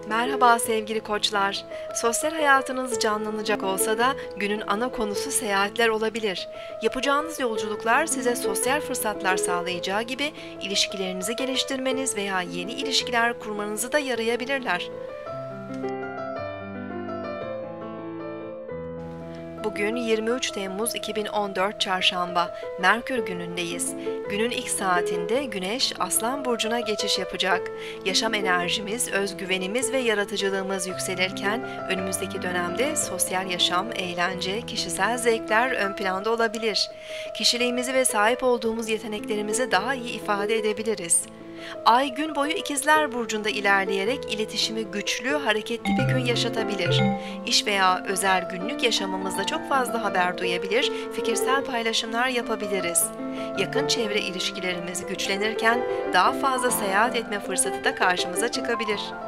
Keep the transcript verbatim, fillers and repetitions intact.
Merhaba sevgili koçlar. Sosyal hayatınız canlanacak olsa da günün ana konusu seyahatler olabilir. Yapacağınız yolculuklar size sosyal fırsatlar sağlayacağı gibi ilişkilerinizi geliştirmeniz veya yeni ilişkiler kurmanızı da yarayabilirler. Bugün yirmi üç Temmuz iki bin on dört Çarşamba, Merkür günündeyiz. Günün ilk saatinde Güneş Aslan Burcu'na geçiş yapacak. Yaşam enerjimiz, özgüvenimiz ve yaratıcılığımız yükselirken önümüzdeki dönemde sosyal yaşam, eğlence, kişisel zevkler ön planda olabilir. Kişiliğimizi ve sahip olduğumuz yeteneklerimizi daha iyi ifade edebiliriz. Ay gün boyu İkizler Burcu'nda ilerleyerek iletişimi güçlü, hareketli bir gün yaşatabilir. İş veya özel günlük yaşamımızda çok fazla haber duyabilir, fikirsel paylaşımlar yapabiliriz. Yakın çevre ilişkilerimiz güçlenirken daha fazla seyahat etme fırsatı da karşımıza çıkabilir.